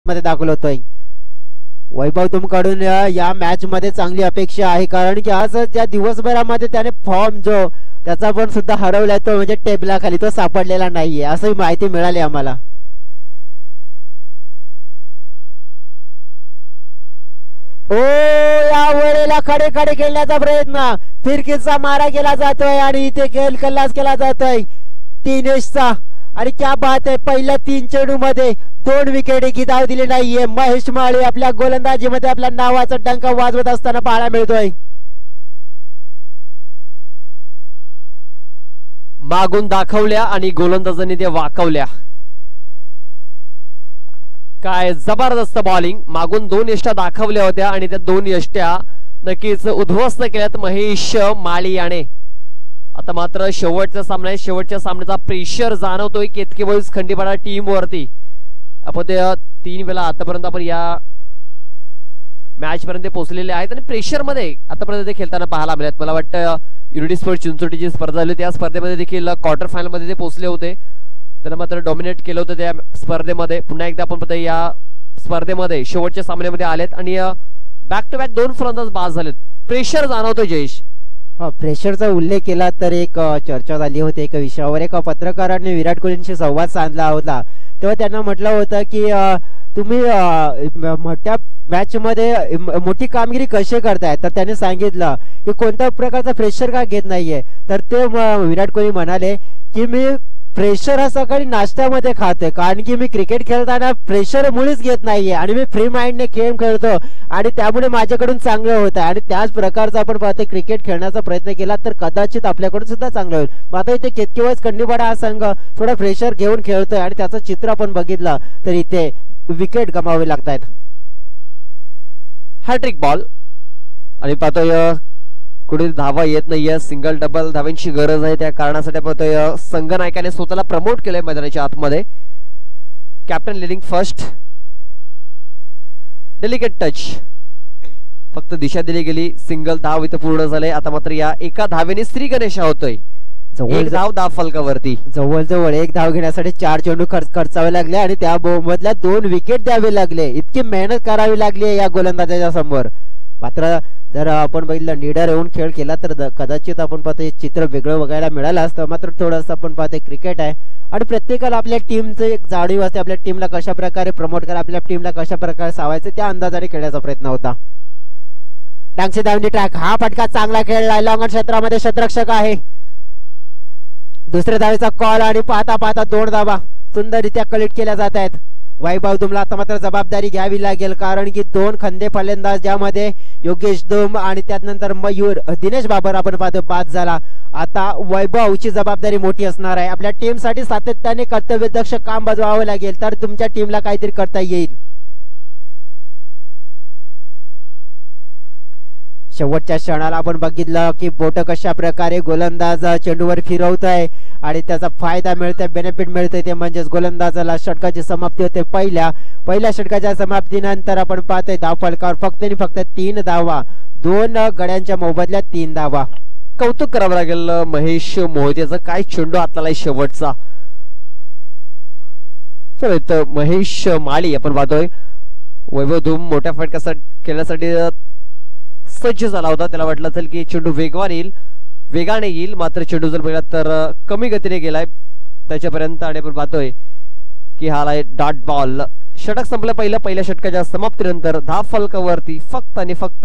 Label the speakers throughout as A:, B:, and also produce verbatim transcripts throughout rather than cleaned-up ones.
A: मध्ये दाखल होतोय. वैभव तुमकडून या मॅच मध्ये चांगली अपेक्षा आहे, कारण की आज ज्या दिवसभरामध्ये त्याने फॉर्म जो त्याचा पण सुद्धा हरवलाय तो म्हणजे टेबलाखाली तो सापडलेला नाहीये असं माहिती मिळाली आम्हाला. ओ या वेळेला खडे खडे खेळण्याचा प्रयत्न, फिरकीचा मारा केला जातोय आणि इथे खेळ कल्लास केला जातोय दिनेशचा. आणि क्या बात आहे, पहिल्या तीन चेंडू मध्ये दोन विकेट की धाव दिली नाहीये. महेश माळी आपल्या गोलंदाजीमध्ये आपल्या नावाचा डंका वाजवत असताना पाहायला मिळतोय.
B: मागून दाखवल्या आणि गोलंदाजांनी ते वाकवल्या. काय जबरदस्त बॉलिंग, मागून दोन यष्ट्या दाखवल्या होत्या आणि त्या दोन यष्ट्या नक्कीच उद्ध्वस्त केल्यात महेश माळी याने. आता मात्र शेवटचा सामना आहे, शेवटच्या सामन्याचा प्रेशर जाणवतोय केतकी बॉईज खंडीपाडा टीम वरती. आपण ते तीन वेळा आतापर्यंत आपण या मॅच पर्यंत पोहोचलेले आहेत आणि प्रेशर मध्ये आतापर्यंत ते खेळताना पाहायला मिळत. मला वाटतं युनिटी स्पोर्ट चिंचोटीची स्पर्धा झाली त्या स्पर्धेमध्ये देखील क्वार्टर फायनल मध्ये ते पोहोचले होते, त्यांना मात्र डॉमिनेट केलं होतं त्या स्पर्धेमध्ये. पुन्हा एकदा आपण पाहतो या स्पर्धेमध्ये शेवटच्या सामन्यामध्ये आलेत आणि बॅक टू बॅक दोन फलंदाज बाद झालेत. प्रेशर जाणवतो जयेश.
A: हा प्रेशरचा उल्लेख केला तर एक चर्चा झाली होती एका विषयावर. एका पत्रकाराने विराट कोहलींशी संवाद साधला होता, तेव्हा त्यांना म्हटलं होतं की तुम्ही मोठ्या मॅच मध्ये मोठी कामगिरी कशी करताय, तर त्याने सांगितलं की कोणत्या प्रकारचा प्रेशर का घेत नाहीये. तर ते विराट कोहली म्हणाले की मी प्रेशर हा सकाळी नाश्त्यामध्ये खाते, कारण की मी क्रिकेट खेळताना प्रेशर मुळीच घेत नाहीये आणि मी फ्री माइंडने गेम खेळतो आणि त्यामुळे माझ्याकडून चांगलं होत आहे. आणि त्याच प्रकारचा आपण पाहतो क्रिकेट खेळण्याचा प्रयत्न केला तर कदाचित आपल्याकडून सुद्धा चांगलं होईल. आता इथे केतकी बॉईज खंडीपाडा हा संघ थोडा प्रेशर घेऊन खेळतोय आणि त्याचं चित्र आपण बघितलं तर इथे विकेट गमावे लागतायत.
B: हॅट्रिक बॉल आणि पाहतोय कुठे धावा येत नाहीये, सिंगल डबल धाव्यांची गरज आहे. त्या कारणासाठी पाहतोय संघ नायकाने स्वतःला प्रमोट केलंय मैदानाच्या आतमध्ये. Captain leading first, delicate touch, फक्त दिशा दिली गेली, सिंगल धाव इथे पूर्ण झाले. आता मात्र या एका धावेने श्री गणेशा होतोय जवळ धाव धाव फलकावरती.
A: जवळजवळ एक धाव घेण्यासाठी चार चेंडू खर्च खर्चावे लागले आणि त्या मधल्या दोन विकेट द्यावे लागले. इतकी मेहनत करावी लागली या गोलंदाजाच्या समोर. मात्र जर आपण बघितलं निडर येऊन खेळ केला तर कदाचित आपण पाहतो चित्र वेगळं बघायला मिळालं असतं. मात्र थोडंसं आपण पाहतो क्रिकेट आहे आणि प्रत्येकाला आपल्या टीमचं एक जाणीव असते, आपल्या टीमला कशा प्रकारे प्रमोट करा, आपल्या टीमला कशा प्रकारे सावायचं त्या अंदाजाने खेळण्याचा प्रयत्न होता. डांगसे धावणी ट्रॅक, हा फटका चांगला खेळला, लॉंगन क्षेत्रामध्ये शतरक्षक आहे. दुसऱ्या धावेचा कॉल आणि पाहता पाहता दोन धावा सुंदररित्या कलेक्ट केल्या जात आहेत. वैभव दुमला आता मात्र जबाबदारी घ्यावी लागेल, कारण की दोन खंदे फलंदाज ज्यामध्ये योगेश दुम आणि त्यानंतर मयूर दिनेश बाबर आपण पाहतो बाद झाला. आता वैभवची जबाबदारी मोठी असणार आहे. आपल्या टीम साठी सातत्याने कर्तव्यदक्ष काम बजवावं लागेल तर तुमच्या टीमला काहीतरी करता येईल. शेवटच्या क्षणाला आपण बघितलं की बोट कशा प्रकारे गोलंदाज चेंडूवर फिरवत आहे आणि त्याचा फायदा मिळतोय, बेनिफिट मिळतोय, ते म्हणजेच गोलंदाजाला षटकाची समाप्ती होते. पहिल्या पहिल्या षटकाच्या समाप्तीनंतर आपण पाहतोय धाव फलकावर फक्त आणि फक्त तीन धावा, दोन गड्यांच्या मोबदल्यात तीन धावा.
B: कौतुक करावं लागेल महेश मोहितेचं, काय चेंडू हाताला शेवटचा. चल महेश माळी आपण पाहतोय वैभव धूम मोठ्या फटक्यासाठी खेळण्यासाठी सज्ज झाला होता. त्याला वाटलं असेल की चेंडू वेगवान येईल, वेगाने येईल, मात्र चेंडू जर बघितला तर कमी गतीने गेलाय त्याच्यापर्यंत आणि आपण पाहतोय की हा डॉट बॉल. षटक संपलं पहिलं. पहिल्या षटकाच्या समाप्तीनंतर धाव फलकावरती फक्त आणि फक्त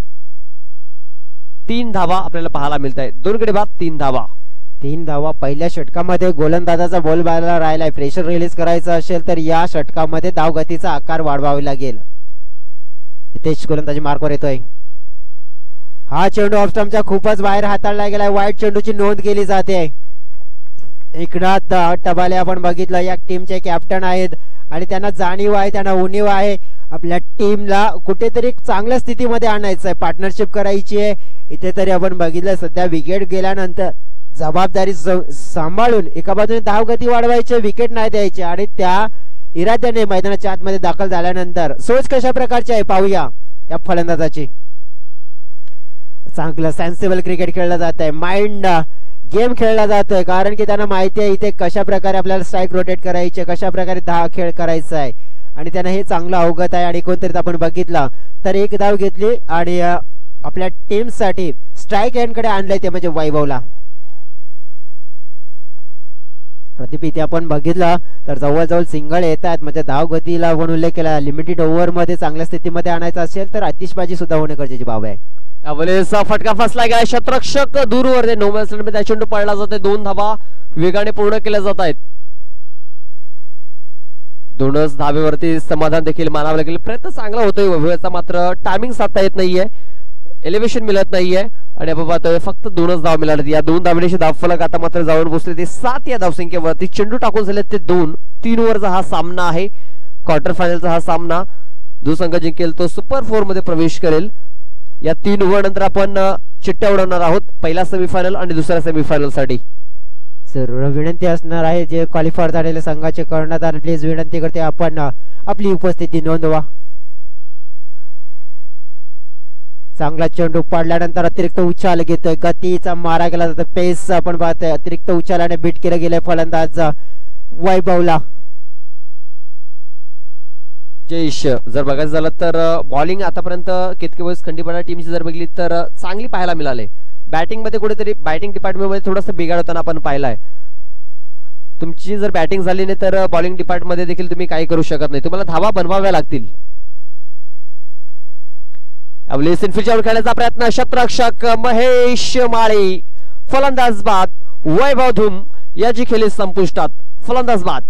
B: तीन धावा आपल्याला पाहायला मिळत आहे. दोन गडी बाद तीन धावा.
A: तीन धावा पहिल्या षटकामध्ये गोलंदाजाचा बॉल बाहेर राहिलाय. प्रेशर रिलीज करायचं असेल तर या षटकामध्ये धावगतीचा आकार वाढवावा लागेल. तेच गोलंदाजी मार्कवर येतोय. हा चेंडू ऑफस्टंपच्या खूपच बाहेर हाताळला गेलाय. वाईट चेंडूची नोंद केली जाते. एकनाथ टबाले आपण बघितलं या टीमचे कॅप्टन आहेत आणि त्यांना जाणीव आहे, त्यांना उणीव आहे आपल्या टीमला कुठेतरी चांगल्या स्थितीमध्ये आणायचं आहे, पार्टनरशिप करायची आहे. इथे तरी आपण बघितलं सध्या विकेट गेल्यानंतर जबाबदारी सांभाळून एका बाजूने धावगती वाढवायची, विकेट नाही द्यायचे आणि त्या इराद्याने मैदानाच्या आतमध्ये दाखल झाल्यानंतर सोच कशा प्रकारची आहे पाहूया त्या फलंदाजाची. चांगलं सेन्सिबल क्रिकेट खेळलं जात आहे, माइंड गेम खेळला जातोय, कारण की त्यांना माहिती आहे इथे कशा प्रकारे आपल्याला स्ट्राईक रोटेट करायचे, कशा प्रकारे दहा खेळ करायचा आहे आणि त्यांना हे चांगलं अवगत आहे आणि कोणतरी आपण बघितलं तर एक धाव घेतली आणि आपल्या टीम साठी स्ट्राईक एंडकडे आणलंय ते म्हणजे वैभवला. प्रदीप इथे आपण बघितलं तर जवळजवळ सिंगल येत आहेत म्हणजे धाव गतीला पण उल्लेख केला. लिमिटेड ओव्हर मध्ये चांगल्या स्थितीमध्ये आणायचं असेल तर आतिषबाजी सुद्धा होणे गरजेची बाब आहे.
B: अवलेचा फटका फसला गेला. शतरक्षक दूरवर ते नो मध्ये चेंडू पडला जाते. दोन धावा वेगाने पूर्ण केल्या जात आहेत. दोनच धावेवरती समाधान देखील मानावं लागेल. प्रयत्न चांगला होतोय वैभवचा मात्र टायमिंग साधता येत नाहीये. एलिव्हेशन मिळत नाहीये आणि आपण पाहतोय फक्त दोनच धाव मिळाले. या दोन धावण्याची धाव फलक आता मात्र जाऊन पोहोचले ते सात या धावसंख्येवरती. चेंडू टाकून झाले ते दोन. तीन ओव्हरचा हा सामना आहे. क्वार्टर फायनलचा हा सामना. जो संघ जिंकेल तो सुपर फोर मध्ये प्रवेश करेल. या तीन ओव्हर नंतर आपण चिठ्ठ्या उडवणार आहोत पहिल्या सेमीफायनल आणि दुसऱ्या सेमीफायनल साठी.
A: सर विनंती असणार आहे जे क्वालिफायर झालेल्या संघाचे कर्णधार प्लीज विनंती करते आपण आपली उपस्थिती नोंदवा. चांगला चेंडू पडल्यानंतर अतिरिक्त उछाल घेतोय. गतीचा मारा केला जातो. पेस आपण पाहतोय अतिरिक्त उछालाने बीट केलं गेलंय फलंदाज वैभवला.
B: जयेश जर बघायचं झालं तर बॉलिंग आतापर्यंत केतकीबॉईज खंडीपडा टीमची जर बघितली तर चांगली पाहायला मिळाले. बॅटिंग मध्ये कुठेतरी बॅटिंग डिपार्टमेंट मध्ये थोडंसं बिघाड होताना आपण पाहिलाय. तुमची जर बॅटिंग झाली नाही तर बॉलिंग डिपार्टमेंट मध्ये देखील तुम्ही काही करू शकत नाही. तुम्हाला धावा बनवाव्या लागतील. आपली सिनफिलच्या खेळण्याचा प्रयत्न. शतरक्षक महेश माळी फलंदाज बाद. वैभव धूम याची खेळी संपुष्टात. फलंदाज बाद.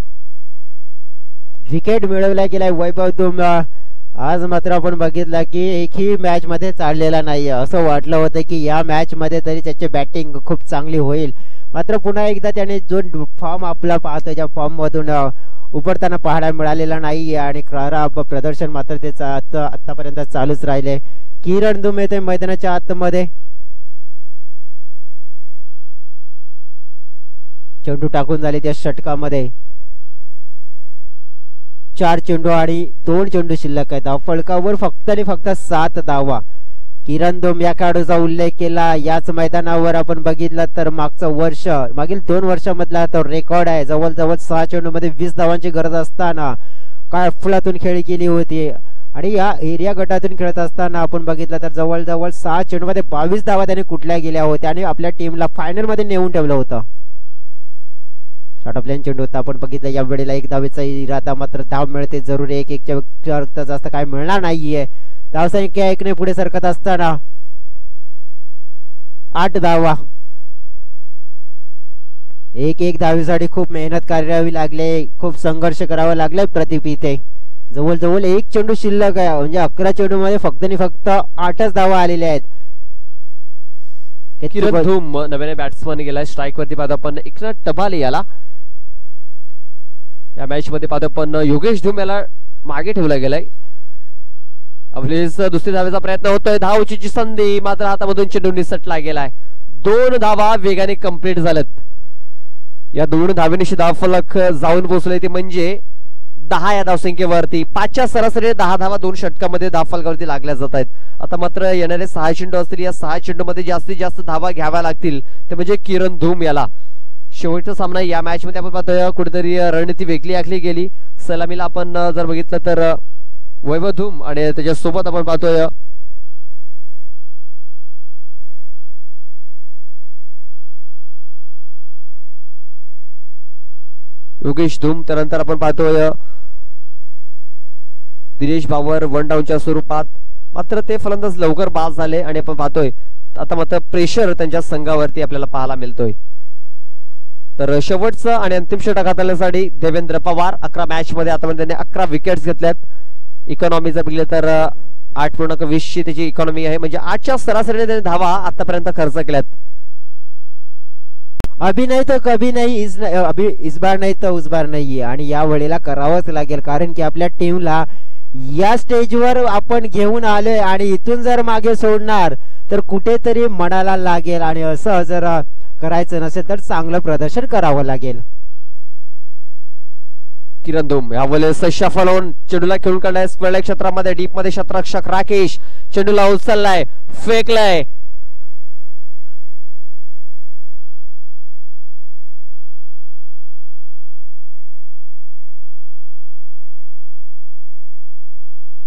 A: विकेट मिळवला गेलाय वैभव धूम. आज मात्र आपण बघितलं की एकही मॅच मध्ये चाललेला नाहीये. असं वाटलं होतं की या मॅच मध्ये तरी त्याची बॅटिंग खूप चांगली होईल. मात्र पुन्हा एकदा त्याने जो फॉर्म आपला पाहतो त्या फॉर्म मधून उभरताना पाहायला मिळालेला नाहीये आणि खराब प्रदर्शन मात्र त्याचं आता आतापर्यंत चालूच राहिले. किरण धूम येते मैदानाच्या आतमध्ये. चेंडू टाकून झाले त्या षटकामध्ये. चार चेंडू आणि दोन चेंडू शिल्लक आहेत. फलकावर फक्त आणि फक्त सात धावा. किरण धूम या खेळाडूचा उल्लेख केला. याच मैदानावर आपण बघितलं तर मागचं वर्ष मागील दोन वर्षामधला तो रेकॉर्ड आहे. जवळजवळ सहा चेंडू मध्ये वीस धावांची गरज असताना काय फुलातून खेळी केली होती आणि या एरिया गटातून खेळत असताना आपण बघितलं तर जवळजवळ सहा चेंडू मध्ये बावीस धावा त्याने कुठल्या गेल्या होत्या आणि आपल्या टीमला फायनल मध्ये नेऊन ठेवलं होतं. शॉर्ट ऑफ लाईन चेंडू होता आपण बघितलं. या वेळेला एक धावेचा इरादा मात्र धाव मिळते जरूर. एक एकच्या जास्त काय मिळणार नाहीये. धावसंख्या एकने पुढे सरकत असताना आठ धावा. एक एक धावेसाठी खूप मेहनत करावी लागले. खूप संघर्ष करावा लागलाय प्रदीप इथे. जवळजवळ एक चेंडू शिल्लक आहे म्हणजे अकरा चेंडू मध्ये फक्त आणि फक्त आठच धावा आलेल्या आहेत.
B: किरण धूम नव्याने बॅट्समन गेलाय. स्ट्राईक वरती पाहतो आपण एकनाथ टबाले याला. या मॅच मध्ये पाहतो आपण योगेश धूम याला मागे ठेवला गेलाय. आपलीच दुसरी धावेचा प्रयत्न होतोय. धावची संधी मात्र हातामधून चेंडू निसटला गेलाय. दोन धावा वेगाने कंप्लीट झाल्यात. या दोन धावेनिशी धाव फलक जाऊन पोहोचले ते म्हणजे दहा या धावसंख्येवरती. पाचच्या सरासरी दहा धावा दोन षटकामध्ये धाव फलकावरती लागल्या जात आहेत. आता मात्र येणारे सहा चेंडू असतील. या सहा चेंडू मध्ये जास्तीत जास्त धावा घ्याव्या लागतील ते म्हणजे किरण धूम याला. शेवटचा सामना या मॅच मध्ये आपण पाहतोय कुठेतरी रणनीती वेगळी आखली गेली. सलामीला आपण जर बघितलं तर वैभव धूम आणि त्याच्यासोबत आपण पाहतोय योगेश धूम. त्यानंतर आपण पाहतोय दिनेश बावर वन डाऊनच्या स्वरूपात. मात्र ते फलंदाज लवकर बाद झाले आणि आपण पाहतोय आता मात्र प्रेशर त्यांच्या संघावरती आपल्याला पाहायला मिळतोय. तर शेवटचं आणि अंतिम षटक हाताळण्यासाठी देवेंद्र पवार. अकरा मॅच मध्ये आता त्यांनी अकरा विकेट्स घेतल्यात. इकॉनॉमी जर बघितलं तर आठ पूर्णांक वीस ची त्याची इकॉनॉमी आहे म्हणजे आठच्या सरासरीने त्यांनी धावा आतापर्यंत खर्च केल्यात.
A: अभी नाही तर कभी नाही. इस अभी इस बार नाही तर उस बार नाहीये आणि या वेळेला करावंच लागेल कारण की आपल्या टीमला या स्टेजवर आपण घेऊन आलोय आणि इथून जर मागे सोडणार तर कुठेतरी मनाला लागेल आणि असं जर करायचं नसेल तर चांगलं प्रदर्शन करावं लागेल.
B: किरण धूम यावेळेस शफलवून चेंडूला खेळून काढलाय. स्क्वेअर क्षेत्रामध्ये डीप मध्ये शतरक्षक राकेश चेंडूला उचललाय फेकलाय.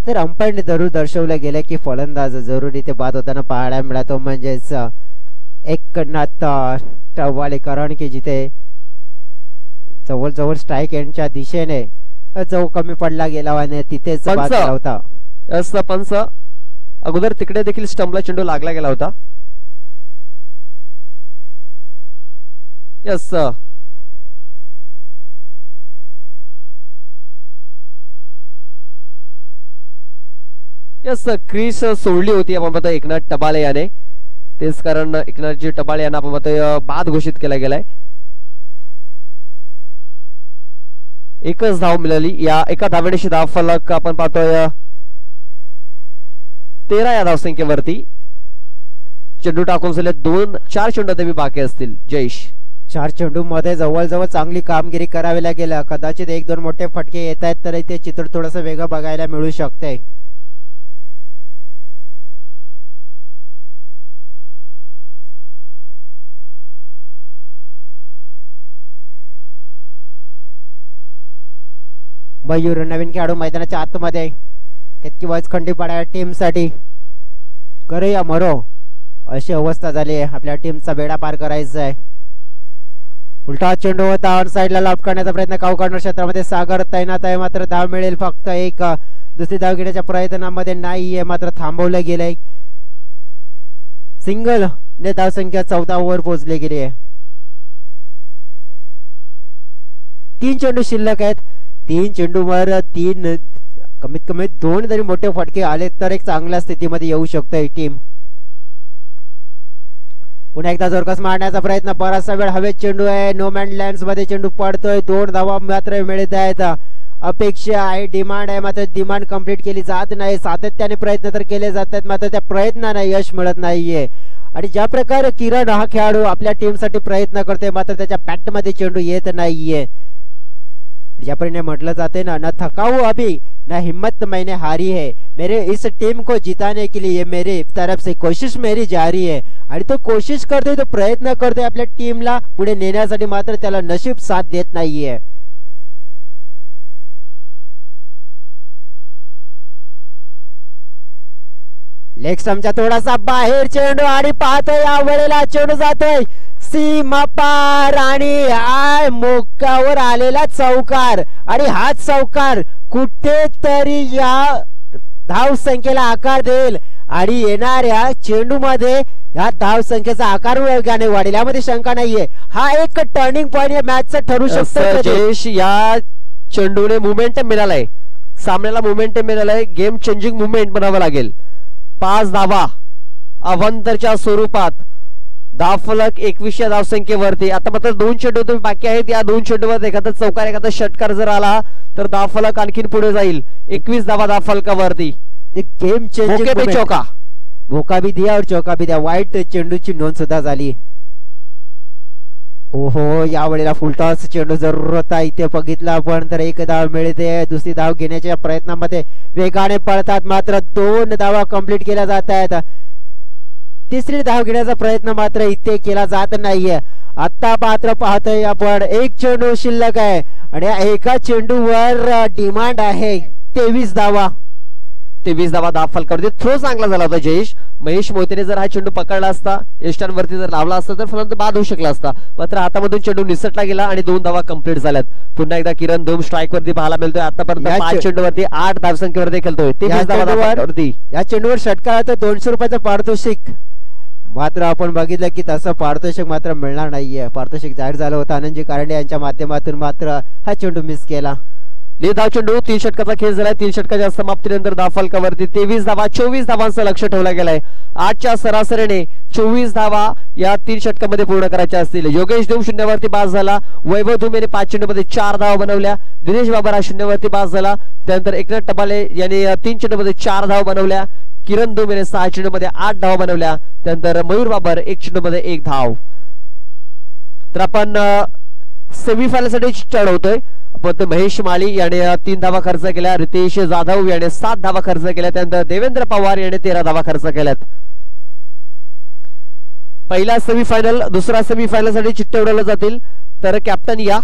A: तर अंपायरने जरूर दर्शवलं गेलं की फलंदाज जरूर इथे बाद होताना पाहायला मिळतो, म्हणजेच एकनाथ टवालेकरण की जिथे जवळजवळ स्ट्राईक एंडच्या दिशेने जो कमी पडला गेला आणि तिथेच बाद झाला होता.
B: यस पंच, अगोदर तिकडे देखील स्टंपला चेंडू लागला गेला होता. यस यस क्रीस सोडली होती आपण पाहतो एकनाथ टबाले याने, तेच कारण एकनाथजी टबाले यांना आपण पाहतोय बाद घोषित केला गेलाय. एकच धाव मिळाली, या एका धावेशी धाव फलक आपण पाहतोय तेरा या धावसंख्येवरती. चेंडू टाकून झाले दोन चार चेंडू तरी बाकी असतील. जयेश,
A: चार चेंडू मध्ये जवळजवळ चांगली कामगिरी करावी लागेल. कदाचित एक दोन मोठे फटके येत आहेत तर इथे चित्र थोडस वेगळं बघायला मिळू शकते. मयूर नवीन खेळाडू मैदानाच्या आतमध्ये कितकी वॉइस खंडीपाडा टीम साठी करे या मरो अशी अवस्था झाली आहे. आपल्या टीमचा बेडा पार करायचा आहे. उलटा चेंडू होता ऑन साइडला लॉब करण्याचा प्रयत्न काऊ कॉर्नर क्षेत्रामध्ये सागर तैनात आहे, मात्र धाव मिळेल फक्त एक. दुसरी धाव घेण्याच्या प्रयत्नामध्ये नाहीये, मात्र थांबवलं गेलंय. सिंगल ने धावसंख्या चौदा वर पोहोचली गेली आहे. तीन चेंडू शिल्लक आहेत. तीन चेंडूवर तीन कमीत कमी दोन जरी मोठे फटके आले तर एक चांगल्या स्थितीमध्ये येऊ शकतो ही टीम. पुन्हा एकदा जोरकस मारण्याचा प्रयत्न, बराचसा वेळ हवेत चेंडू आहे. नो मॅन लँड्स मध्ये चेंडू पडतोय. दोन धावा मात्र मिळत आहेत. अपेक्षा आहे, डिमांड आहे, मात्र डिमांड कंप्लीट केली जात नाही. सातत्याने प्रयत्न तर केले जात आहेत, मात्र त्या प्रयत्नांना यश मिळत नाहीये. आणि ज्या प्रकारे किरण हा खेळाडू आपल्या टीमसाठी प्रयत्न करतोय, मात्र त्याच्या बॅट मध्ये चेंडू येत नाहीये. ज्याप्रमाणे म्हटलं जाते ना, न थकाऊ अभी न हिम्मत मैंने हारी है, मेरे इस टीम को जिताने के लिए मेरी तरफ से कोशिश मेरी जारी है. आणि तो कोशिश करतोय, तो प्रयत्न करतोय आपल्या टीमला पुढे नेण्यासाठी, मात्र त्याला नशीब साथ देत नाहीये. लेग स्टंपच्या थोडासा बाहेर चेंडू आणि पाहतोय या वेळेला चेंडू जातोय सीमा पार आणि आय मोक्यावर आलेला चौकार. आणि हा चौकार कुठेतरी या धाव संख्येला आकार देईल आणि येणाऱ्या चेंडू मध्ये या धाव संख्येचा आकार वेगाने वाढेल, यामध्ये शंका नाहीये. हा एक टर्निंग पॉइंट मॅचचा ठरू शकतो.
B: जयेश, या चेंडूने मोमेंटम मिळालाय, सामन्याला मोमेंटम मिळालाय. गेम चेंजिंग मुवमेंट बनावं लागेल. पाच धावा अवंतरच्या स्वरूपात, धावफलक एकवीसशे धावसंख्येवरती. आता मात्र दोन चेंडू तुम्ही बाकी आहेत. या दोन चेंडूवर एखादा चौकार एखादा षटकार जर आला तर धावफलक आणखीन पुढे जाईल. एकवीस धावा धावफलकावरती.
A: गेम चेंजिंग
B: चौका
A: भोका भी दिया और चौका भी दिया. वाईट चेंडूची नोंद सुद्धा झाली. ओहो, या वेळेला फुलटॉस चेंडू जरूर होता. इथे बघितलं आपण तर एक धाव मिळते. दुसरी धाव घेण्याच्या प्रयत्नामध्ये वेगाने पळतात, मात्र दोन धावा कंप्लीट केल्या जात आहेत. तिसरी धाव घेण्याचा प्रयत्न मात्र इथे केला जात नाहीये. आता मात्र पाहतोय आपण एक चेंडू शिल्लक आहे आणि एका चेंडूवर डिमांड आहे तेवीस धावा.
B: तेवीस धावा धावफलकावरती. थ्रो चांगला झाला होता जयेश. महेश मोहितेने जर हा चेंडू पकडला असता, यष्टांवरती जर लावला असता तर फलंदाज बाद होऊ शकला असता, मात्र हातामधून चेंडू निसटला गेला आणि दोन धावा कंप्लीट झाल्यात. पुन्हा एकदा किरण दोन स्ट्राईक वरती पाहायला मिळतोय. आतापर्यंत पाच चेंडूवरती आठ धावसंख्येवरती खेळतोय. तेवीस धावा धावफलकावरती.
A: या चेंडूवर षटकाराचं दोनशे रुपयाचं पारितोषिक, मात्र आपण बघितलं की तसं पारितोषिक मात्र मिळणार नाहीये. पारितोषिक जाहीर झालं होतं आनंदजी कारंडे यांच्या माध्यमातून, मात्र हा चेंडू मिस केला.
B: धाव चेंडू. तीन षटकाचा खेळ झालाय. तीन षटकाच्या समाप्तीनंतर धावफलकावरती तेवीस धावा, चोवीस धावांचं लक्ष ठेवला गेलाय. आजच्या सरासरीने चोवीस धावा या तीन षटकामध्ये पूर्ण करायच्या असतील. योगेश देव शून्यावरती पास झाला. वैभव धुमेने पाच चेंडूमध्ये चार धावा बनवल्या. दिनेश बाबर हा शून्यावरती पास झाला. त्यानंतर एकनाथ टबाले यांनी तीन चेंडूमध्ये चार धावा बनवल्या. किरण धुमेने सहा चेंडूमध्ये आठ धावा बनवल्या. त्यानंतर मयूर बाबर एक चेंडूमध्ये एक धाव. तर आपण सेमीफायनल साठी चढवतोय. आपण महेश माळी याने तीन धावा खर्च केल्या. रितेश जाधव याने सात धावा खर्च केल्या. त्यानंतर देवेंद्र पवार याने तेरा धावा खर्च केल्यात. पहिला सेमीफायनल, दुसरा सेमीफायनल साठी चिठ्ठ्या उडवल्या जातील. तर कॅप्टन या.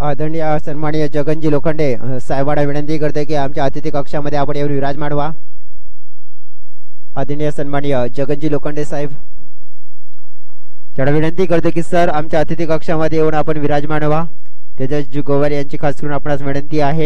A: आदरणीय सन्माननीय जगनजी लोखंडे साहेबांना विनंती करते की आमच्या अतिथी कक्षामध्ये आपण येऊन विराजमान व्हा. आदरणीय सन्माननीय जगनजी लोखंडे साहेब त्यांना विनंती करते की सर आमच्या अतिथी कक्षामध्ये येऊन आपण विराजमान व्हा. तेजस गोवार यांची खास करून आपणास विनंती आहे.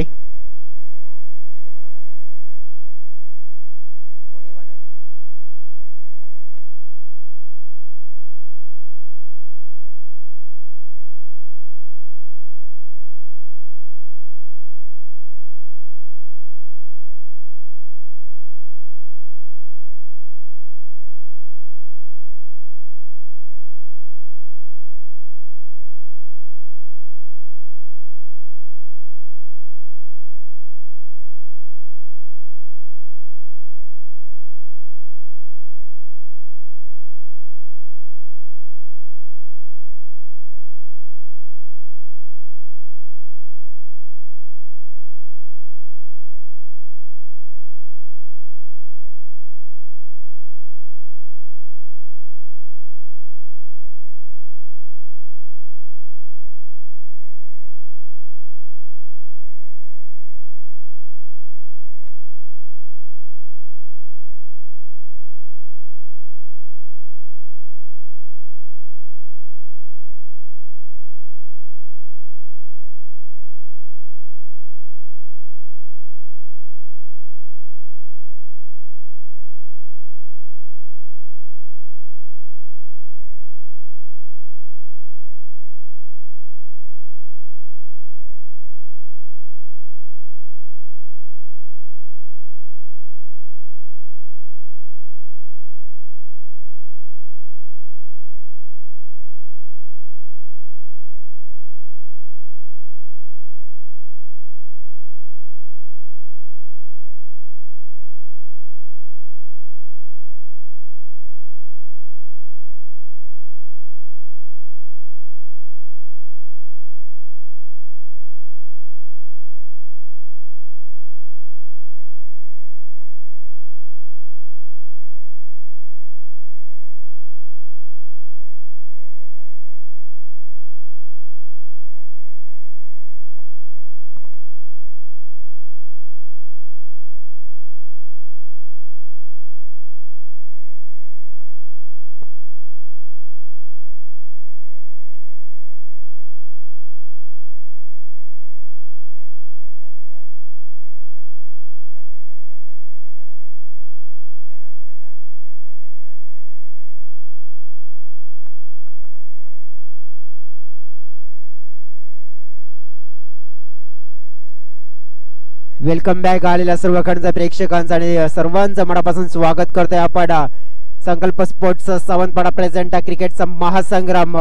A: वेलकम बॅक आलेल्या सर्व खंडच्या प्रेक्षकांचं आणि सर्वांचं मनापासून स्वागत करतोय आपण संकल्प स्पोर्ट्स सावंतवाडा प्रेझेंट क्रिकेटचा महासंग्राम.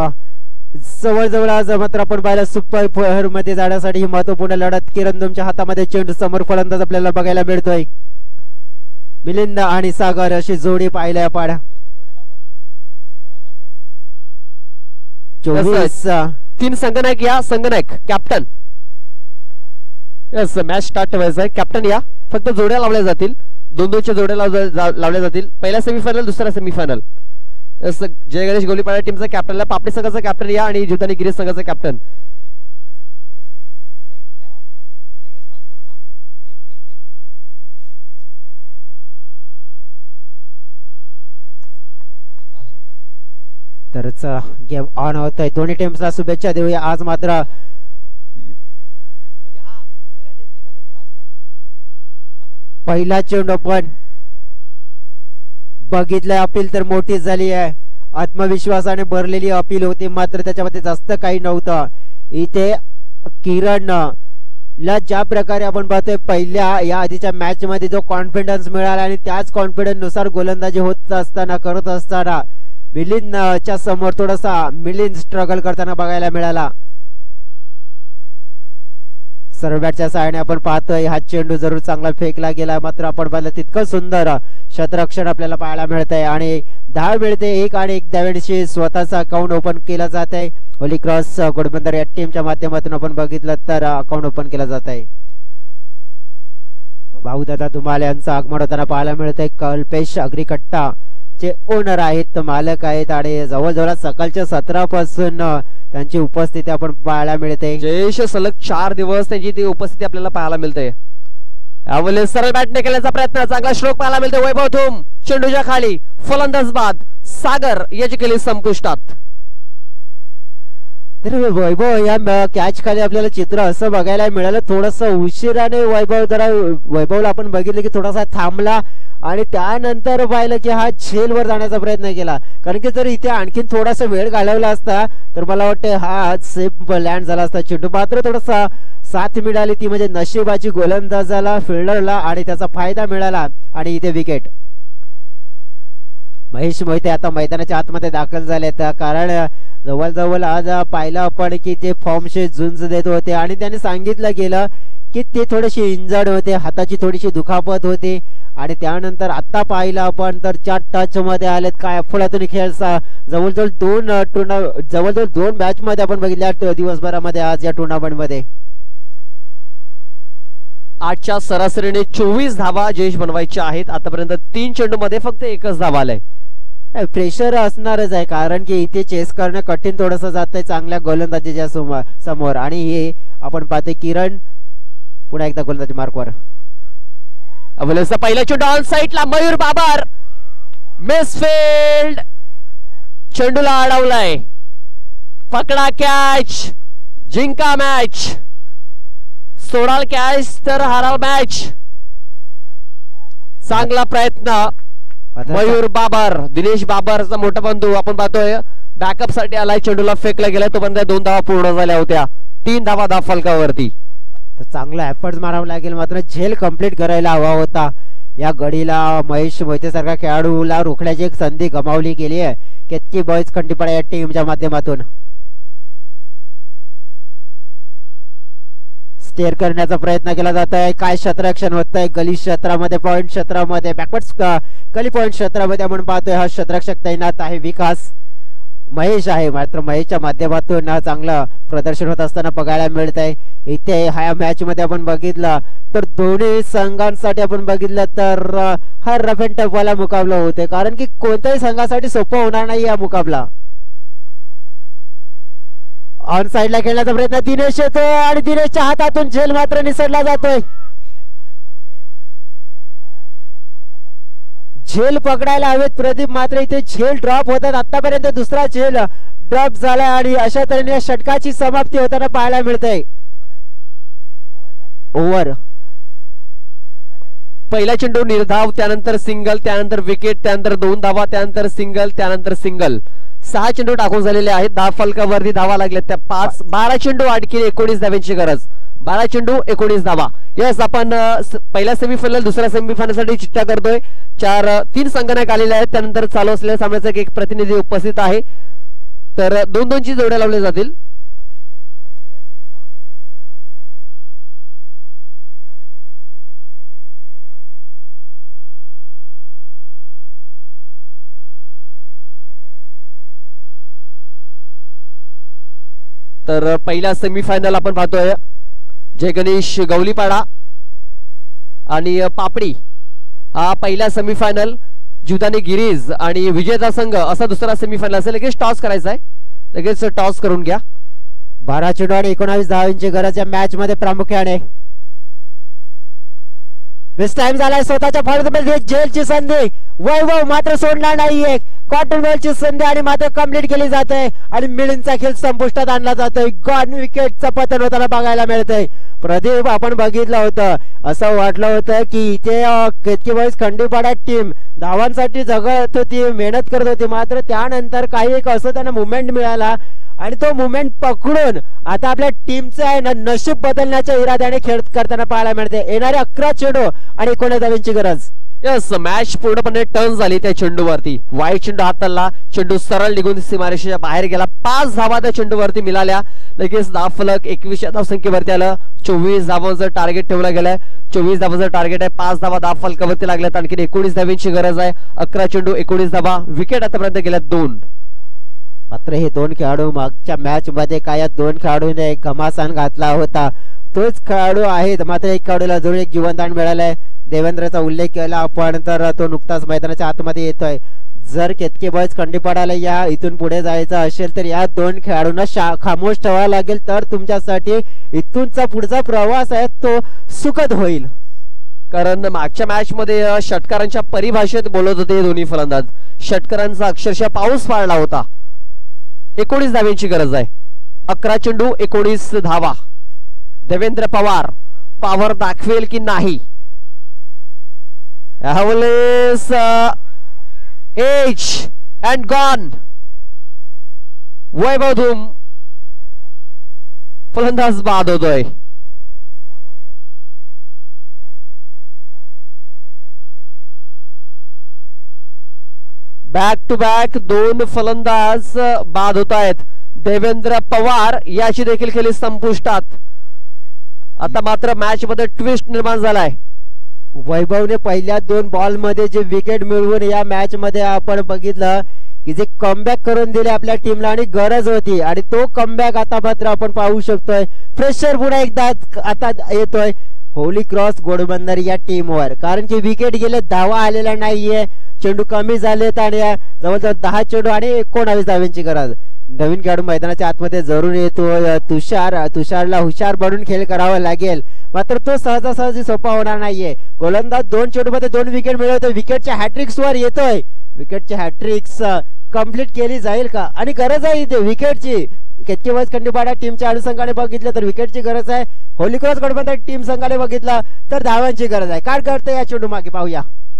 A: जवळजवळ आज मात्र आपण पाहिलं सुपर फोर मध्ये जाण्यासाठी ही महत्वपूर्ण लढत. किरण तुमच्या हातामध्ये चेंडू, समोर फलंदाज आपल्याला बघायला मिळतोय. मिलिंद आणि सागर अशी जोडी पाहिली आपण. चोवीस
B: तीन संगनायक या, Sanganayak captain. Yes, match start व्हायचं आहे. कॅप्टन या, फक्त जोड्या लावल्या जातील, दोन दोनच्या जोड्या लावल्या जातील. पहिला सेमीफायनल, दुसरा सेमीफायनल. यस, जय गणेश गोलीपाडा टीमचा कॅप्टनला, पापडी संघाचा कॅप्टन या आणि जुतानी गिरीश संघाचा कॅप्टन.
A: तरच गेम ऑन होत आहे. दोन्ही टीम्सला शुभेच्छा देऊया. आज मात्र पहिला चेंडू पण बघितलं, अपील तर मोठी झाली आहे. आत्मविश्वासाने भरलेली अपील होती, मात्र त्याच्यामध्ये जास्त काही नव्हतं. इथे किरण ला ज्या प्रकारे आपण पाहतोय पहिल्या या आधीच्या मॅच मध्ये जो कॉन्फिडन्स मिळाला आणि त्याच कॉन्फिडन्स नुसार गोलंदाजी होत असताना करत असताना मिलिंदच्या समोर थोडासा मिलिंद स्ट्रगल करताना बघायला मिळाला. सर्वबॅटच्या साहाय्याने आपण पाहतोय हा चेंडू जरूर चांगला फेकला गेला, मात्र आपण पाहिलं तितकं सुंदर शतरक्षण आपल्याला पाहायला मिळतंय आणि धाव मिळते. एक आणि एक धावेशी स्वतःचा अकाउंट ओपन केला जात आहे. होली क्रॉस घोडबंदर या टीमच्या माध्यमातून आपण बघितलं तर अकाउंट ओपन केलं जात आहे. भाऊदादा धुमाले यांचं आगमन होताना पाहायला मिळतंय. कल्पेश अग्रिकट्टा चे ओनर आहेत, मालक आहेत आणि जवळजवळ सकाळच्या सतरा पासून त्यांची उपस्थिती आपण पाहायला मिळते.
B: जयेश सलग चार दिवस त्यांची ती उपस्थिती आपल्याला पाहायला मिळते. यावेळेस सरळ बॅटने केल्याचा प्रयत्न, चांगला स्ट्रोक पाहायला मिळते. वैभव थोम चेंडूच्या खाली, फलंदाज बाद सागर याची केली संपुष्टात.
A: तर वैभव या कॅच खाली आपल्याला चित्र असं बघायला मिळालं, थोडस उशिराने वैभव जरा वैभवला आपण बघितलं की थोडासा थांबला आणि त्यानंतर पाहिलं की हा झेलवर जाण्याचा प्रयत्न केला. कारण की जर इथे आणखीन थोडासा वेळ घालवला असता तर मला वाटतं हा सेफ लँड झाला असता चेंडू. मात्र थोडासा साथ मिळाली ती म्हणजे नशिबाची गोलंदाजाला, फिल्डरला आणि त्याचा फायदा मिळाला आणि इथे विकेट. महेश मोहिते आता मैदानाच्या आतमध्ये दाखल झाले, कारण जवळजवळ आज पाहिलं आपण की ते फॉर्मशी झुंज देत होते आणि त्यांनी सांगितलं गेलं की ते थोडेसे इंजर्ड होते, हाताची थोडीशी दुखापत होती आणि त्यानंतर आता पाहिलं आपण तर चार टच मध्ये आलेत. काय अफोळातून खेळ जवळजवळ दोन टुर्ना जवळजवळ दोन मॅच मध्ये आपण बघितल्या दिवसभरामध्ये आज या टुर्नामेंट मध्ये.
B: आजच्या सरासरीने चोवीस धावा जयेश बनवायच्या आहेत. आतापर्यंत तीन चेंडू मध्ये फक्त एकच धावा आलाय.
A: प्रेशर असणारच आहे, कारण की इथे चेस करणं कठीण थोडस जात आहे चांगल्या गोलंदाजीच्या समोर. आणि हे आपण पाहतोय किरण पुन्हा एकदा गोलंदाजी मार्कवर.
B: पहिला चेंडू ऑन साइडला, मयूर बाबर मिसफील्ड, चेंडूला अडवलाय. पकडा कॅच, जिंका मॅच, सोडाल कॅच तर हाराल मॅच. चांगला प्रयत्न मयूर बाबर, दिनेश बाबरचा मोठा बंधू आपण पाहतोय बॅकअप साठी आलाय. चेंडूला फेकला गेलाय, तोपर्यंत दोन धावा पूर्ण झाल्या होत्या. तीन धावा धाव फलकावरती.
A: तर चांगला एफर्ट मारावा लागेल, मात्र झेल कंप्लीट करायला हवा होता. या गडीला महेश मोहिते सारखा खेळाडूला रोखण्याची एक संधी गमावली गेली आहे. केतकी बॉईज खंडीपाडा या टीमच्या माध्यमातून स्टेअर करण्याचा प्रयत्न केला जात आहे. काय क्षेत्ररक्षण होत आहे गली क्षेत्रामध्ये, पॉइंट क्षेत्रामध्ये, बॅकवर्ड गली पॉइंट क्षेत्रामध्ये आपण पाहतोय हा क्षेत्ररक्षक तैनात आहे. विकास महेश आहे, मात्र महेशच्या माध्यमातून चांगलं प्रदर्शन होत असताना बघायला मिळत आहे. इथे ह्या मॅच मध्ये आपण बघितलं तर दोन्ही संघांसाठी आपण बघितलं तर हा रफ अँड टफ वाला मुकाबला होते, कारण की कोणत्याही संघासाठी सोपं होणार नाही हा मुकाबला. ऑन साइडला खेळण्याचा प्रयत्न दिनेश येतोय आणि दिनेशच्या हातातून झेल मात्र निसरला जातोय. झेल पकडायला हवेत प्रदीप, मात्र इथे झेल ड्रॉप होतात. आतापर्यंत दुसरा झेल ड्रॉप झाला आणि अशा तऱ्हेने षटकाची समाप्ती होताना पाहायला मिळते. ओव्हर,
B: पहिला चेंडू निर्धाव, त्यानंतर सिंगल, त्यानंतर विकेट, त्यानंतर दोन धावा, त्यानंतर सिंगल, त्यानंतर सिंगल. सहा चेंडू टाकून झालेले आहेत. दहा फलकावरती धावा लागल्या त्या पाच. बारा चेंडू आणखी एकोणीस धाव्यांची गरज. बारा चेंडू एकोणीस धावा. यस, आपण पहिल्या सेमीफायनल दुसऱ्या सेमीफायनल साठी चिठ्ठ्या करतोय. चार तीन संघटना आलेल्या आहेत. त्यानंतर चालू असलेल्या सामन्याचा एक प्रतिनिधी उपस्थित आहे. तर दोन दोनची जोड्या लावल्या जातील. तर पहिला सेमीफायनल आपण पाहतोय जय गणेश गवलीपाडा आणि पापडी हा पहिला सेमीफायनल. जीवदानी गिरीज आणि विजेता संघ असा दुसरा सेमीफायनल असेल. लगेच टॉस करायचा आहे, लगेच टॉस करून घ्या.
A: बारा चेंडू आणि एकोणावीस धावांची गरज या मॅच मध्ये प्रामुख्याने. मिस टाइम झालाय स्वतःच्या फळीमध्ये झेलची संधी. वैभव मात्र सोडणार नाहीये. कॉटन बॉलची संधी आणि मात्र कंप्लीट केली जाते आणि मिळूनचा खेळ संपुष्टात आणला जातोय. गॉन विकेटचं पतन होताना बघायला मिळतंय. प्रदीप, आपण बघितलं होतं, असं वाटलं होतं की इथे केतकी बॉईज खंडीपाडा टीम धावांसाठी जगत होती, मेहनत करत होती, मात्र त्यानंतर काही एक असं त्यांना मुवमेंट मिळाला आणि तो मुवमेंट पकडून आता आपल्या टीमचं आहे ना नशीब बदलण्याच्या इराद्याने खेळ करताना पाहायला मिळते. येणारे अकरा चेंडू आणि एकोणीस धावांची गरज.
B: यस, मॅच पूर्णपणे टर्न झाली त्या चेंडूवरती. वाईट चेंडू हाताळला, चेंडू सरळ निघून सीमारेषेच्या बाहेर गेला. पाच धावा त्या चेंडूवरती मिळाल्या. लगेच दहा फलक एकवीसच्या धावसंख्येवरती आलं. चोवीस धावांचं टार्गेट ठेवलं गेलंय. चोवीस धावांचं टार्गेट आहे. पाच धावा दहा फलकावरती लागल्यात. आणखी एकोणीस धावांची गरज आहे. अकरा चेंडू एकोणीस धावा. विकेट आतापर्यंत गेल्या दोन.
A: मात्र हे दोन खेळाडू मागच्या मॅच मध्ये काय दोन खेळाडूने घमासान घातला होता, तोच खेळाडू आहेत. मात्र एक खेळाडूला जरूर एक जीवनदान मिळालंय. देवेंद्रचा उल्लेख केला आपण तर तो नुकताच मैदानाच्या आतमध्ये येतोय. जर केतकी बॉयज खंडीपाडाला या इथून पुढे जायचं असेल तर या दोन खेळाडूंना खामोश ठेवावं लागेल, तर तुमच्यासाठी इथूनचा पुढचा प्रवास आहे तो सुखद होईल.
B: कारण मागच्या मॅच मध्ये षटकारांच्या परिभाषेत बोलत होते दोन्ही फलंदाज. षटकारांचा अक्षरशः पाऊस पाडला होता. एकोणीस धाव्यांची गरज आहे. अकरा चेंडू एकोणीस धावा. देवेंद्र पवार पॉवर दाखवेल की नाही. यावेळेस एज अँड गॉन. वैभव धूम फलंदाज बाद होतोय. बॅक टू बॅक दोन फलंदाज बाद होत आहेत. देवेंद्र पवार याची देखील खेळी संपुष्टात. आता मात्र मॅच मध्ये ट्विस्ट निर्माण झालाय.
A: वैभवने पहिल्या दोन बॉल मध्ये जे विकेट मिळवून या मॅच मध्ये आपण बघितलं की जे कमबॅक करून दिले आपल्या टीमला आणि गरज होती, आणि तो कमबॅक आता मात्र आपण पाहू शकतोय. प्रेशर पुन्हा एकदा आता येतोय होली क्रॉस घोडबंदर या टीमवर, कारण की विकेट गेले, धावा आलेला नाहीये, चेंडू कमी झालेत आणि जवळजवळ दहा चेंडू आणि एकोणावीस धाव्यांची गरज. नवीन खेळाडू मैदानाच्या आतमध्ये जरूर येतो तुषार. तुषारला हुशार बनून खेळ करावा लागेल, मात्र तो सहजासहजी सोपा होणार नाहीये. गोलंदाज दोन चेंडू मध्ये दोन विकेट मिळवतोय. विकेटच्या हॅट्रिक्स वर येतोय. विकेटच्या हॅट्रिक्स कंप्लीट केली जाईल का, आणि गरज आहे इथे विकेटची. केतकी बॉयज खंडीपाडा टीमच्या अनुषंगाने बघितलं तर विकेटची गरज आहे. होली क्रॉस घोडबंदर टीम संघाने बघितलं तर धावांची गरज आहे. काय करते या चेंडू मागे पाहूया.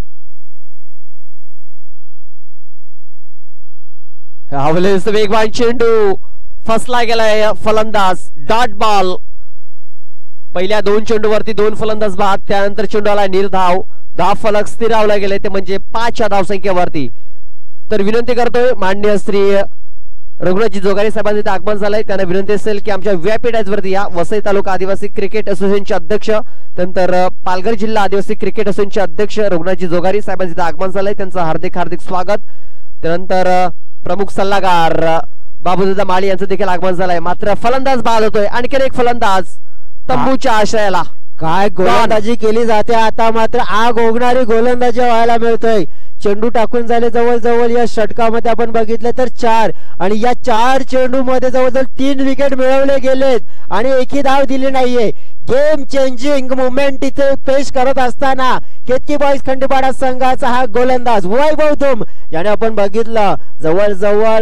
B: यावेळेस वेगवान चेंडू फसला गेलाय. फलंदाज डॉट बॉल. पहिल्या दोन चेंडूवरती दोन फलंदाज बाद. त्यानंतर चेंडूला निर्धाव. दहा फलक स्थिरावला गेले ते म्हणजे पाचच्या धावसंख्येवरती. तर विनंती करतोय माननीय श्री रघुनाथजी जोगारी साहेबांचे आगमन झालंय. त्यांना विनंती असेल की आमच्या व्यापीठ वरती या. वसई तालुका आदिवासी क्रिकेट असोसिएशनचे अध्यक्ष, त्यानंतर पालघर जिल्हा आदिवासी क्रिकेट असोसिएशनचे अध्यक्ष रघुनाथजी जोगारी साहेबांचे आगमन झालंय. त्यांचं हार्दिक हार्दिक स्वागत. त्यानंतर प्रमुख सल्लागार बाबूदादा माळी यांचं देखील आगमन झालंय. मात्र फलंदाज बाद होतोय. आणखी एक फलंदाज तंबूच्या आश्रयाला.
A: काय गोलंदाजी केली जाते आता, मात्र आग ओघणारी गोलंदाजी व्हायला मिळतोय. चेंडू टाकून झाले जवळजवळ या षटकामध्ये आपण बघितलं तर चार, आणि या चार चेंडू मध्ये जवळजवळ तीन विकेट मिळवले गेलेत आणि एकही धाव दिली नाहीये. गेम चेंजिंग मुवमेंट इथे पेश करत असताना केतकी बॉयज खंडीपाडा संघाचा हा गोलंदाज वैभव धूम, ज्याने आपण बघितलं जवळजवळ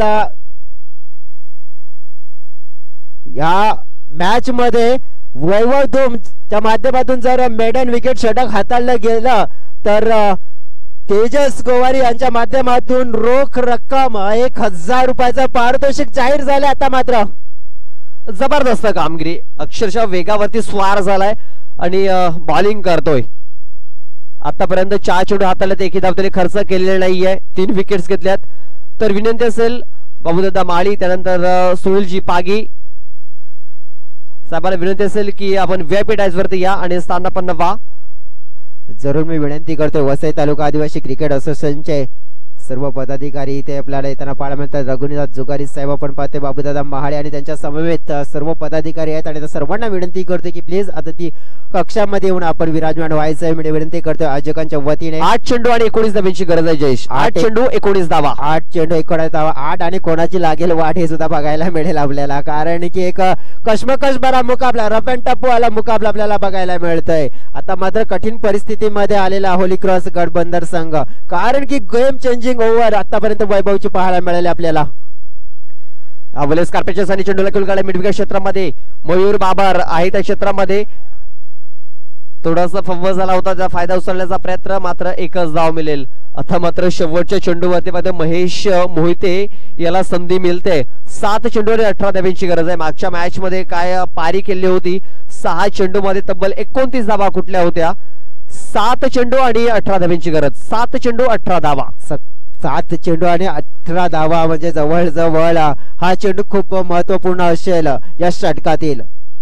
A: या मॅच मध्ये वैभव धूम च्या माध्यमातून जर मेडन विकेट षटक हाताळलं गेलं तर तेजस गोवारी यांच्या माध्यमातून रोख रक्कम एक हजार रुपयाचं पारितोषिक जाहीर झाले. आता मात्र
B: जबरदस्त कामगिरी. अक्षरशः वेगावरती स्वार झालाय आणि बॉलिंग करतोय. आतापर्यंत चार चेंडू हाताळले एकही धाव त्याने खर्च केलेला नाहीये. तीन विकेट्स घेतल्यात. तर विनंती असेल बाबूदादा माळी, त्यानंतर सुनीलजी पागी साहेबांना विनंती असेल की आपण व्हीआयपी डायस वरती या आणि स्थानापन्न व्हा.
A: जरूर मी विनंती करतोय. वसई तालुका आदिवासी क्रिकेट असोसिएशनचे सर्व पदाधिकारी इथे आपल्याला येताना पाहायला मिळतात. रघुनाथ जोगारी साहेब आपण पाहते, बाबूदादा महाळे आणि त्यांच्या समवेत सर्व पदाधिकारी आहेत, आणि सर्वांना विनंती करतो की प्लीज अतिथी कक्षामध्ये येऊन आपण विराजमान व्हायचं आहे. मी विनंती करतोय आयोजकांच्या वतीने.
B: आठ चेंडू आणि एकोणीस धाव्यांची गरज आहे जयेश. आठ चेंडू एकोणीस धावा.
A: आठ चेंडू एकोणीस धावा. आठ आणि कोणाची लागेल वाट हे सुद्धा बघायला मिळेल आपल्याला, कारण की एक कश्मकश भरा मुकाबला, रफ अँड टफ वाला मुकाबला आपल्याला बघायला मिळतोय. आता मात्र कठीण परिस्थितीमध्ये आलेला होली क्रॉस घोडबंदर संघ, कारण की गेम चेंजिंग ओव्हर आतापर्यंत वैभवची पाहायला मिळाली आपल्याला.
B: अवलेस कार्पेचेस आणि चेंडूला खेळ काढला मिडविकेट क्षेत्रामध्ये. मयूर बाबर आहे त्या क्षेत्रामध्ये. थोडासा फव्व झाला होता, त्याचा फायदा उचलण्याचा प्रयत्न, मात्र एकच धाव मिळेल. आता मात्र शेवटच्या चेंडूवरती मध्ये महेश मोहिते याला संधी मिळते. सात चेंडूवर अठरा धाव्यांची गरज आहे. मागच्या मॅच मध्ये काय पारी केली होती, सहा चेंडू मध्ये तब्बल एकोणतीस धावा कुठल्या होत्या. सात चेंडू आणि अठरा धाव्यांची गरज. सात चेंडू अठरा धावा.
A: सात चेंडू आणि अठरा धावा म्हणजे जवळ जवळ हा चेंडू खूप महत्वपूर्ण असेल या षटकातील.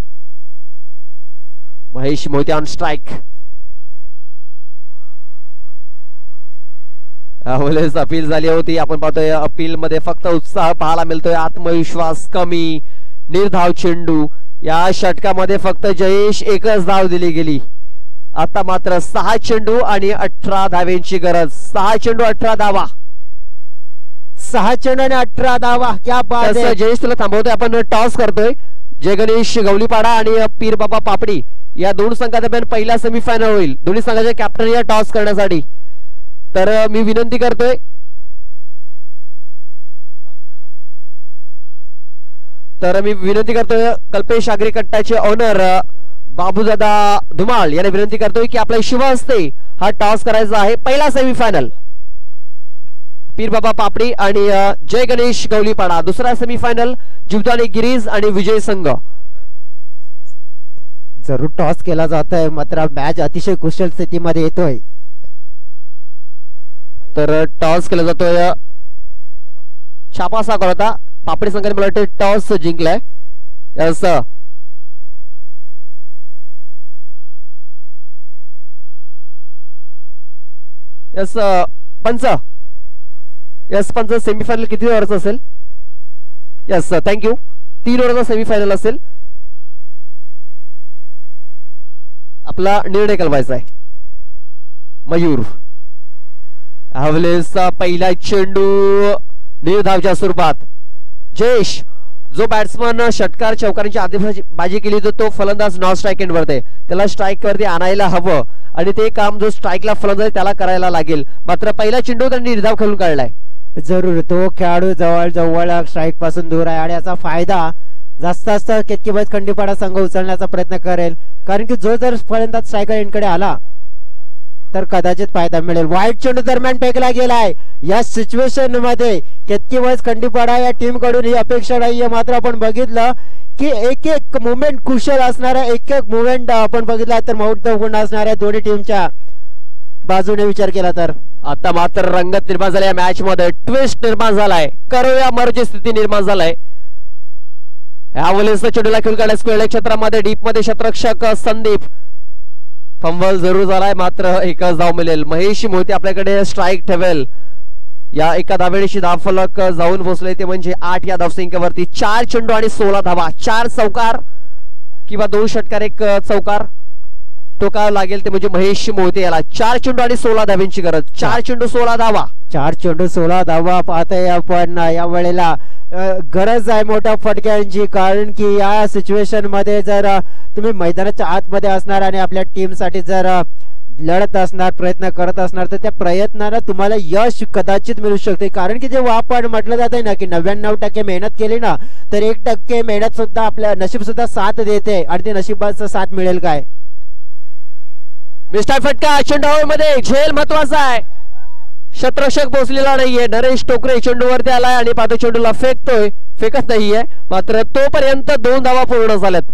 B: Mahesh Mohite on strike. अवलेस अपील झाली होती. आपण पाहतोय अपील मध्ये फक्त उत्साह पाहायला मिळतोय, आत्मविश्वास कमी. निर्धाव चेंडू. या षटकामध्ये फक्त जयेश एकच धाव दिली गेली. आता मात्र सहा चेंडू आणि अठरा धाव्यांची गरज. सहा चेंडू अठरा धावा.
A: सहा चेंडू आणि अठरा धावा. क्या बात आहे.
B: जयेश तुला थांबवतोय, आपण टॉस करतोय. जय गणेश गवलीपाडा आणि पीर बाबा पापडी या दोन संघादरम्यान पहिला सेमीफायनल होईल. दोन्ही संघाचे कॅप्टन या टॉस करण्यासाठी. तर मी विनंती करतोय तर मी विनंती करतोय कल्पेश आगरीकट्टाचे ओनर बाबूदादा धुमाळ यांना विनंती करतोय की आपल्या शुभ हस्ते हा टॉस करायचा आहे. पहिला सेमीफायनल पीर बाबा पापडी आणि जय गणेश गवलीपाडा. दुसरा सेमीफायनल जीवदानी गिरीज आणि विजय संघ.
A: जरूर टॉस केला जात आहे, मात्र मॅच अतिशय कुशल स्थितीमध्ये येतोय.
B: तर टॉस केला जातोय. छापा साकार होता. पापडी संघाने मला वाटतं टॉस जिंकलाय. यस यस पंच यस पंच सेमीफायनल किती ओव्हरचा असेल? Yes thank you. तीन ओव्हरचा सेमीफायनल असेल. आपला निर्णय कळवायचा आहे. मयूर हवलेचा पहिला चेंडू निर्धावच्या स्वरूपात. जयेश जो बॅट्समन षटकार चौकारांची आदिबाजी केली तर तो फलंदाज नॉन स्ट्राईक एंड वरती, त्याला स्ट्राईक वरती आणायला हवं आणि ते काम जो स्ट्राईकला फलंदाज त्याला करायला लागेल. मात्र पहिला चेंडू त्यांनी निर्धाव खेळून काढलाय.
A: जरूर तो खेळाडू जवळ जवळ स्ट्राईक पासून दूर आहे आणि याचा फायदा जास्त जास्त केतकीबाज खंडीपाडा संघ उचलण्याचा प्रयत्न करेल. कारण की जो जर फलंदाज स्ट्रायकर एंडकडे आला तर कदाचित फायदा मिळेल. वाईट चेंडू दरम्यान फेकला गेलाय. या सिच्युएशन मध्ये केतकीबाज खंडीपाडा या टीम कडून ही अपेक्षा नाहीये. मात्र आपण बघितलं की एक एक मुवमेंट कुशल असणारा, एक एक मुवमेंट आपण बघितला तर महत्वपूर्ण असणाऱ्या दोन्ही टीमच्या बाजूने विचार केला तर
B: आता मात्र रंगत निर्माण झाली. या मॅच मध्ये ट्विस्ट निर्माण झालाय. करूया मर्जी स्थिती निर्माण झालाय. ह्यावेळेस चेंडूला खेळून काढल्या स्क्वेअर क्षेत्रामध्ये डीप मध्ये क्षेत्ररक्षक संदीप. फंबल जरूर झालाय, मात्र एकच धाव मिळेल. महेश मोहिते आपल्याकडे स्ट्राईक ठेवेल. या एका धावेशी धावफलक जाऊन पोहोचले ते म्हणजे आठ या धावसंख्येवरती. चार चेंडू आणि सोळा धावा. चार चौकार किंवा दोन षटकार एक चौकार टोकावं लागेल ते म्हणजे महेश मोहिते याला. चार चेंडू आणि सोळा धाव्यांची गरज. चार चेंडू सोळा धावा.
A: चार चेंडू सोळा धावा पाहताय आपण. या वेळेला गरज आहे मोठ्या फटक्यांची, कारण की या सिच्युएशन मध्ये जर तुम्ही मैदानाच्या आतमध्ये असणार आणि आपल्या टीम साठी जर लढत असणार, प्रयत्न करत असणार तर त्या प्रयत्नाला तुम्हाला यश कदाचित मिळू शकते. कारण की जेव्हा आपण म्हटलं जात आहे ना की नव्याण्णव टक्के मेहनत केली ना तर एक टक्के मेहनत सुद्धा आपल्या नशीब सुद्धा साथ देते आणि ते नशिबाचा साथ मिळेल काय.
B: मिस्टर फटका चेंडू मध्ये झेल महत्वाचा आहे. शत्रक्षक पोहोचलेला नाहीये. नरेश टोकरे चेंडूवरती आलाय आणि पातो चेंडूला फेकतोय, फेकत नाहीये. मात्र तोपर्यंत दोन धावा पूर्ण झाल्यात.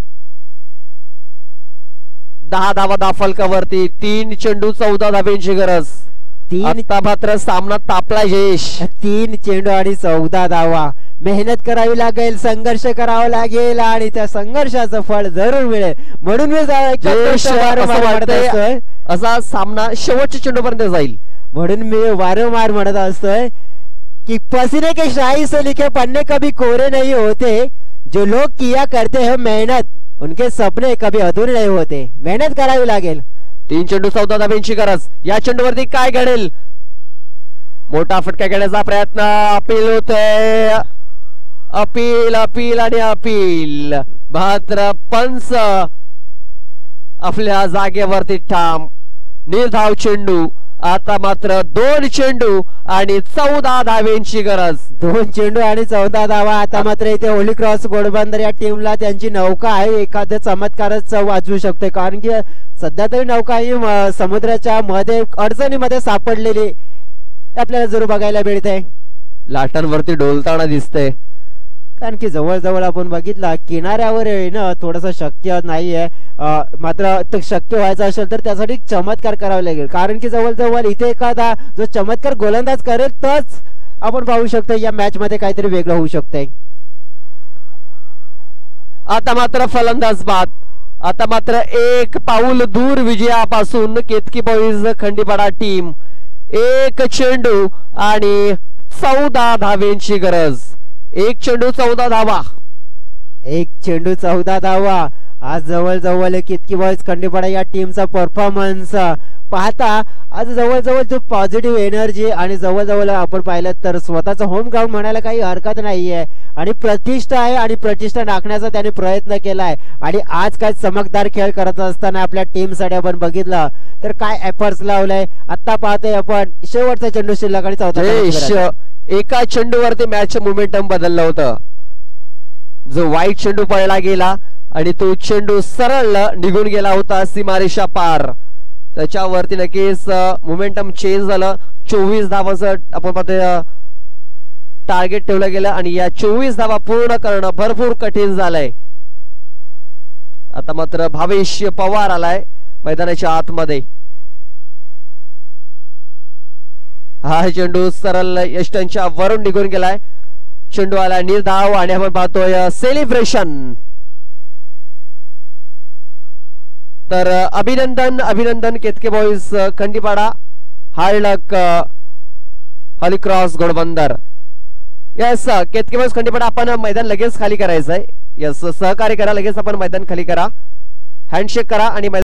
B: दहा धावा दाफलकावरती. तीन चेंडू चौदा धाव्यांची गरज. तीन आता मात्र सामना तापला. जयेश
A: तीन चेंडू आणि चौदा धावा. मेहनत करावी लागेल, संघर्ष करावा लागेल आणि त्या संघर्षाचं फळ जरूर मिळेल. म्हणून मी
B: असा सामना शेवटच्या चेंडूपर्यंत जाईल.
A: म्हणून मी वारंवार म्हणत असतोय की पसीने के शाही से लिखे पन्ने कभी कोरे नहीं होते. जो लोग किया करते हैं मेहनत उनके सपने कभी अधूरे नहीं होते. मेहनत करावी लागेल.
B: तीन चेंडू चौदा धाब्यांची गरज. या चेंडूवरती काय घडेल? मोठा फटका घेण्याचा प्रयत्न. अपील होतोय. अपील अपील आणि अपील. मात्र पंच आपल्या जागेवरती ठाम. निर्धाव चेंडू. आता मात्र दोन चेंडू आणि चौदा धाव्यांची गरज.
A: दोन चेंडू आणि चौदा धावा. आता मात्र इथे होली क्रॉस घोडबंदर या टीमला त्यांची नौका आहे. एखाद्या चमत्कारच वाजवू शकते, कारण की सध्या तरी नौका ही समुद्राच्या मध्ये अडचणीमध्ये सापडलेली आपल्याला जरूर बघायला मिळते.
B: लाटांवरती डोलताना दिसते.
A: कारण की जवळजवळ आपण बघितला किनाऱ्यावर येणं थोडंसं शक्य नाहीये. मात्र शक्य व्हायचं असेल तर त्यासाठी चमत्कार करावा लागेल. कारण की जवळजवळ इथे एखादा जो चमत्कार गोलंदाज करेल तरच आपण पाहू शकतो या मॅच मध्ये काहीतरी वेगळं होऊ शकतंय.
B: आता मात्र फलंदाज बाद. आता मात्र एक पाऊल दूर विजयापासून केतकी बॉईज खंडीपाडा टीम. एक चेंडू आणि चौदा धाव्यांची गरज. एक चेंडू चौदा धावा.
A: एक चेंडू चौदा धावा. आज जवळजवळ केतकी बॉईज खंडीपाडा या टीमचा परफॉर्मन्स पाहता आज जवळजवळ जो पॉझिटिव्ह एनर्जी आणि जवळजवळ आपण पाहिलं तर स्वतःचं होम ग्राउंड म्हणायला काही हरकत नाहीये आणि प्रतिष्ठा आहे आणि प्रतिष्ठा राखण्याचा त्याने प्रयत्न केलाय आणि आज काय चमकदार खेळ करत असताना आपल्या टीम साठी आपण बघितलं तर काय एफर्ट्स लावलाय. आता पाहतोय आपण शेवटचा चेंडू शिल्लक आणि चौथा
B: एका चेंडूवरती मॅच मोमेंटम बदललं होतं. जो वाईट चेंडू पळला गेला आणि तो चेंडू सरळ निघून गेला होता सीमारेषा पार. त्याच्यावरती नक्कीच मोमेंटम चेंज झालं. चोवीस धावांचं आपण पाहतोय टार्गेट ठेवलं गेलं आणि या चोवीस धावा पूर्ण करणं भरपूर कठीण झालंय. आता मात्र भावेश पवार आलाय मैदानाच्या आतमध्ये. हा चेंडू सरळ यष्टांच्या वरून निघून गेलाय. चेंडू आला निर्धाव आणि आपण पाहतोय सेलिब्रेशन. तर अभिनंदन अभिनंदन Ketki boys Khandipada, hard luck holy cross Ghodbunder. Yes Ketki boys Khandipada, आपण मैदान लगेच खाली करायचंय. यस सहकार्य करा, लगेच आपण मैदान खाली करा, हँडशेक करा आणि